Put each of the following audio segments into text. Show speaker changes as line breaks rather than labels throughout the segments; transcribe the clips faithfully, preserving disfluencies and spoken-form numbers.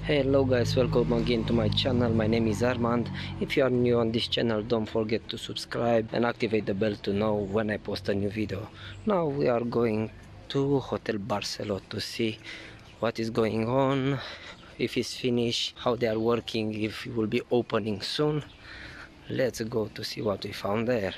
Hello guys, welcome again to my channel. My name is Armand. If you are new on this channel, don't forget to subscribe and activate the bell to know when I post a new video. Now we are going to Hotel Barceló to see what is going on, if it's finished, how they are working, if it will be opening soon. Let's go to see what we found there.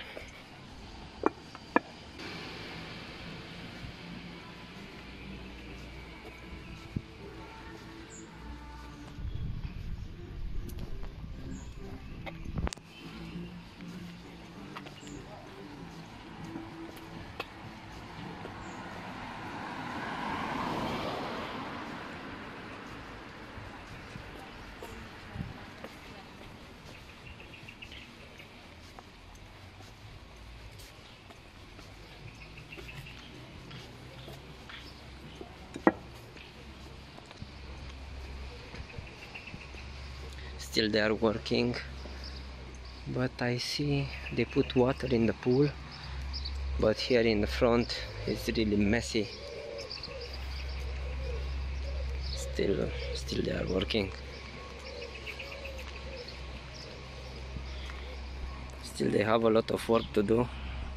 Still they are working, but I see they put water in the pool, but here in the front it's really messy. Still, still they are working. Still they have a lot of work to do.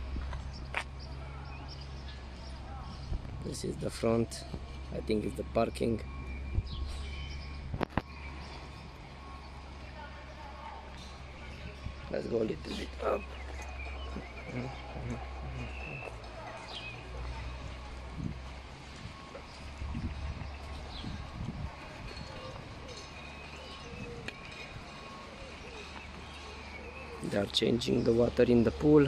This is the front. I think it's the parking. Let's go a little bit up. They are changing the water in the pool.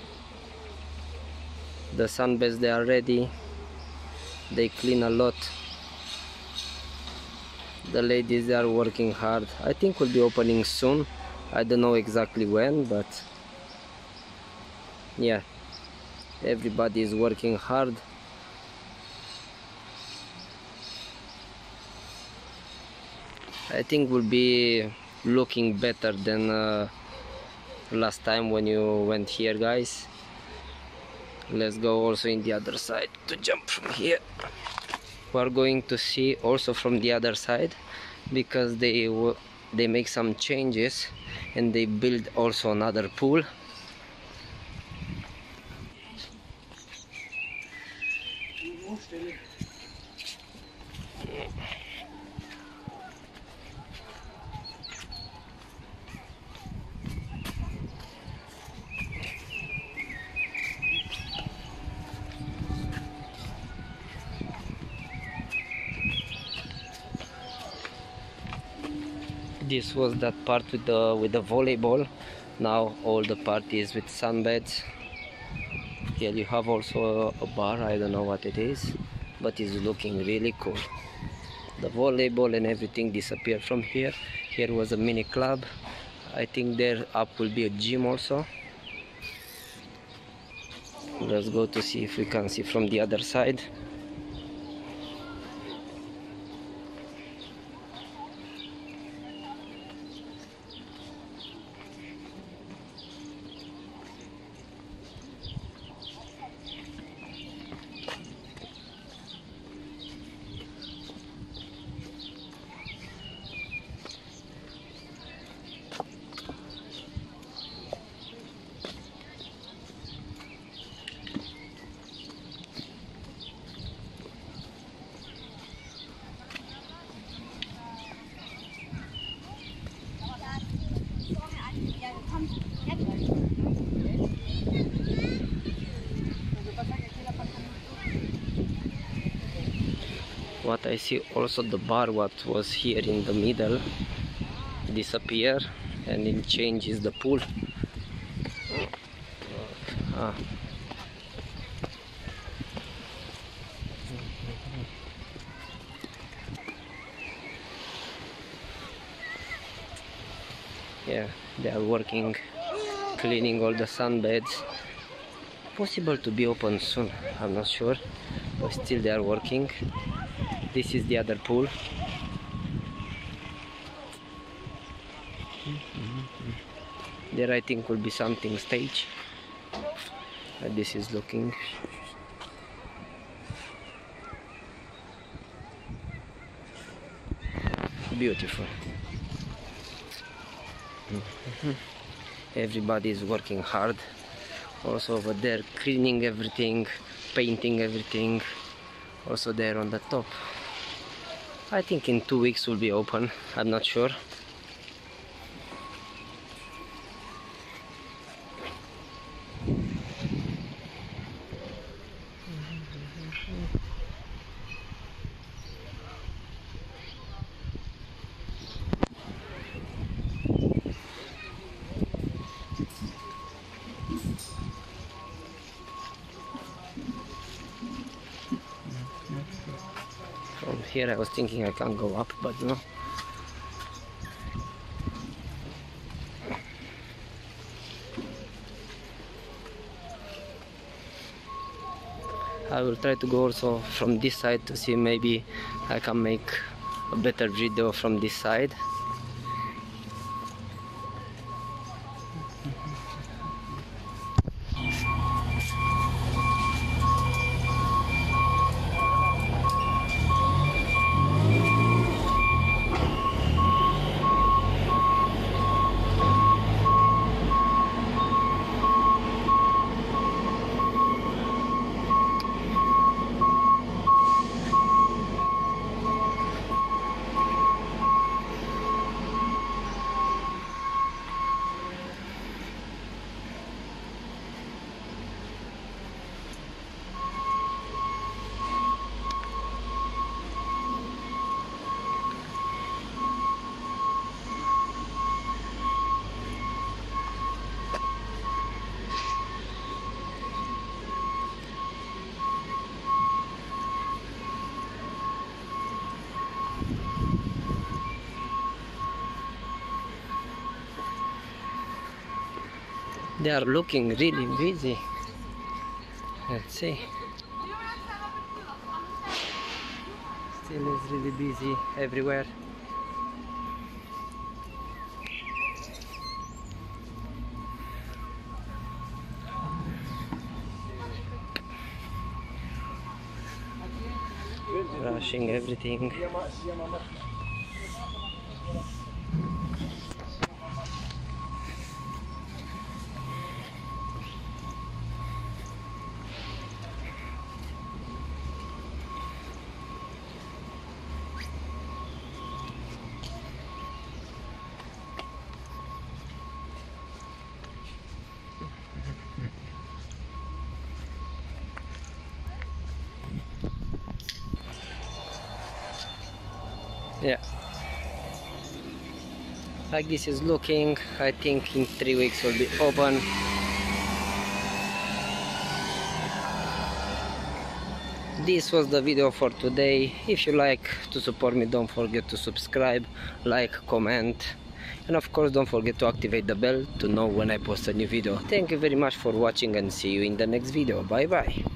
The sunbeds, they are ready. They clean a lot. The ladies, they are working hard. I think will be opening soon. I don't know exactly when, but yeah, everybody is working hard. I think will be looking better than uh, last time when you went here, guys. Let's go also in the other side to jump from here. We are going to see also from the other side, because they they make some changes and they build also another pool. This was that part with the with the volleyball. Now all the parties with sunbeds. Here you have also a, a bar. I don't know what it is, but it's looking really cool. The volleyball and everything disappeared from here. Here was a mini club. I think there up will be a gym also. Let's go to see if we can see from the other side. What I see also, the bar what was here in the middle disappear, and it changes the pool. Ah. Yeah, they are working, cleaning all the sunbeds. Possible to be open soon, I'm not sure, but still they are working. This is the other pool. There I think will be something stage. And this is looking. beautiful. Everybody is working hard. Also over there cleaning everything, painting everything. Also there on the top. I think in two weeks will be open, I'm not sure. From here I was thinking I can't go up, but no. I will try to go also from this side to see maybe I can make a better video from this side. They are looking really busy. Let's see. Still is really busy everywhere. Rushing everything. Yeah, like this is looking. I think in three weeks will be open. This was the video for today. If you like to support me, don't forget to subscribe, like, comment, and of course don't forget to activate the bell to know when I post a new video. Thank you very much for watching and see you in the next video. Bye bye.